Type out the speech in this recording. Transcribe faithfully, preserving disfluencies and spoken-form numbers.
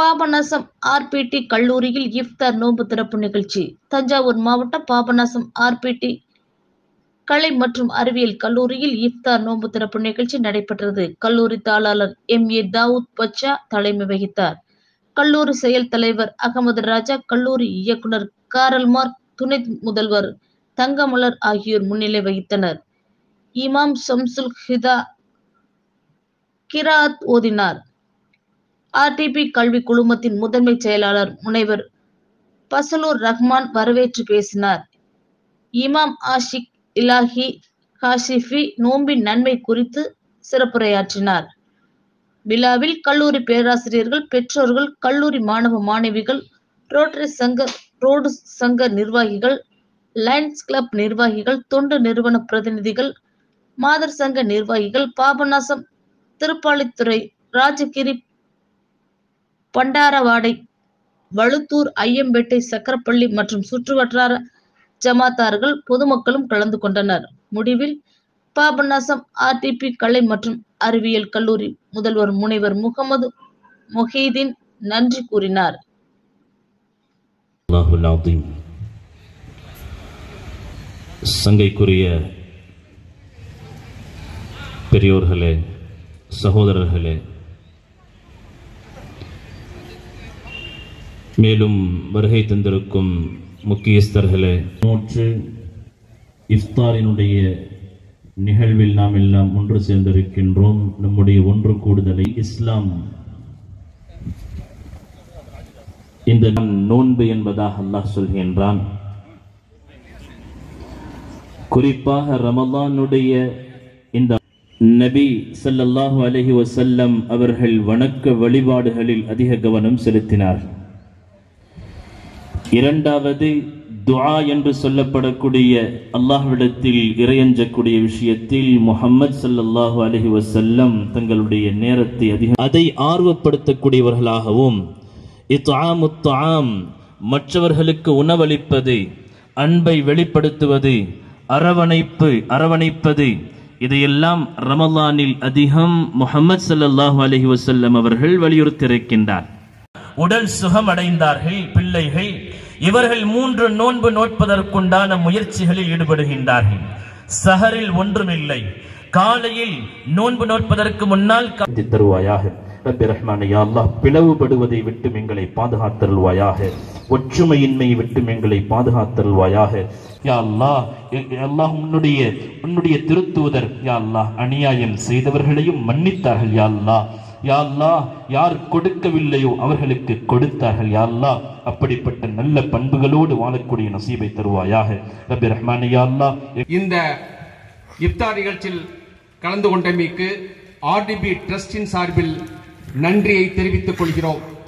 பாபநாசம் ஆர்பிடி கல்லூரியில் இஃப்தார் நோன்பு திறப்பு நிகழ்ச்சி. தஞ்சாவூர் மாவட்டம் பாபநாசம் ஆர்பிடி கலை மற்றும் அறிவியல் கல்லூரியில் இஃப்தார் நோன்பு திறப்பு நிகழ்ச்சி நடைபெற்றது. கல்லூரி தாளாளர் எம் ஏ தாவூத் பச்சா தலைமை வகித்தார். கல்லூரி செயல் தலைவர் அகமது ராஜா, கல்லூரி இயக்குனர் காரல்மார்க், துணை முதல்வர் தங்கமலர் ஆகியோர் முன்னிலை வகித்தனர். இமாம் ஷம்சுல் ஹுதா கிராத் ஓதினார். ஆர்டிபி கல்வி குழுமத்தின் முதன்மை செயலாளர் முனைவர் பசலூர் ரஹ்மான் வரவேற்று பேசினார். இமாம் ஆஷிக் இலாஹி காஷிஃபி நோம்பின் நன்மை குறித்து சிறப்புரையாற்றினார். விழாவில் கல்லூரி பேராசிரியர்கள், பெற்றோர்கள், கல்லூரி மாணவ மாணவிகள், ரோட்டரி சங்க ரோடு சங்க நிர்வாகிகள், லயன்ஸ் கிளப் நிர்வாகிகள், தொண்டு நிறுவன பிரதிநிதிகள், மாதர் சங்க நிர்வாகிகள், பாபநாசம், திருப்பாலித்துறை, ராஜகிரி, பண்டாரவாடை, வழுத்தூர், ஐயம்பேட்டை, சக்கரப்பள்ளி மற்றும் சுற்றுவட்டார ஜமாத்தார்கள், பொதுமக்களும் கலந்து கொண்டனர். முடிவில் பாபநாசம் ஆர்டிபி கலை மற்றும் அறிவியல் கல்லூரி முதல்வர் முனைவர் முகமது மொஹீதீன் நன்றி கூறினார். சங்கைக்குரிய பெரியோர்களே, சகோதரர்களே, மேலும் வருகை தந்திருக்கும் முக்கியஸ்தர்களே, நோற்று இஃப்தாரினுடைய நிகழ்வில் நாம் எல்லாம் ஒன்று சேர்ந்திருக்கின்றோம். நம்முடைய ஒன்று கூடுதலை இஸ்லாம் இந்த நோன்பு என்பதாக அல்லாஹ் சொல்கின்றான். குறிப்பாக ரமலானுடைய இந்த நபி ஸல்லல்லாஹு அலைஹி வஸல்லம் அவர்கள் வணக்க வழிபாடுகளில் அதிக கவனம் செலுத்தினார். இரண்டாவது துஆ என்று சொல்லப்படக்கூடிய அல்லாஹ்விடத்தில் இறையஞ்சக்கூடிய விஷயத்தில் முஹம்மது ஸல்லல்லாஹு அலைஹி வஸல்லம் தங்களுடைய நேரத்தை அதிக அதை ஆர்வப்படுத்தக்கூடியவர்களாகவும், இத்ஆமுத் துஆம் மற்றவர்களுக்கு உணவளிப்பது, அன்பை வெளிப்படுத்துவது, அரவணைப்பு அரவணைப்பது இதையெல்லாம் ரமலானில் அதிகம் முஹம்மது ஸல்லல்லாஹு அலைஹி வஸல்லம் அவர்கள் வலியுறுத்தியிருக்கின்றார். உடல் சுகம் அடைந்தார்கள் பிள்ளைகள். இவர்கள் மூன்று நோன்பு நோட்பதற்குண்டான முயற்சிகளில் ஈடுபடுகின்றார்கள். சஹரில் ஒன்றுமில்லை, காலையில் நோன்பு நோட்பதற்கு முன்னால் தருவாயாக. ரப்பி ரஹ்மானே, யா அல்லாஹ், பிளவுபடுவதை விட்டு எங்களை பாதுகாத்தருள்வாயாக. ஒற்றுமையின்மையை விட்டு எங்களை பாதுகாத்தருள்வாயாக. யா அல்லாஹ், அல்லாஹ் உன்னுடைய உன்னுடைய திருத்தூதர் யா அல்லாஹ் அநியாயம் செய்தவர்களையும் மன்னித்தார்கள். யா அல்லாஹ், யா அல்லாஹ், யார் கொடுக்கவில்லையோ அவர்களுக்கு கொடுத்தார்கள். யா அல்லாஹ், அப்படிப்பட்ட நல்ல பண்புகளோடு வாழக்கூடிய நசீபை தருவாயாக. ரப்பி ரஹ்மானே, யா அல்லாஹ், இந்த இஃப்தார் நிகழ்ச்சியில் கலந்து கொண்டமைக்கு ஆர்டிபி ட்ரஸ்டின் சார்பில் நன்றியை தெரிவித்துக் கொள்கிறோம்.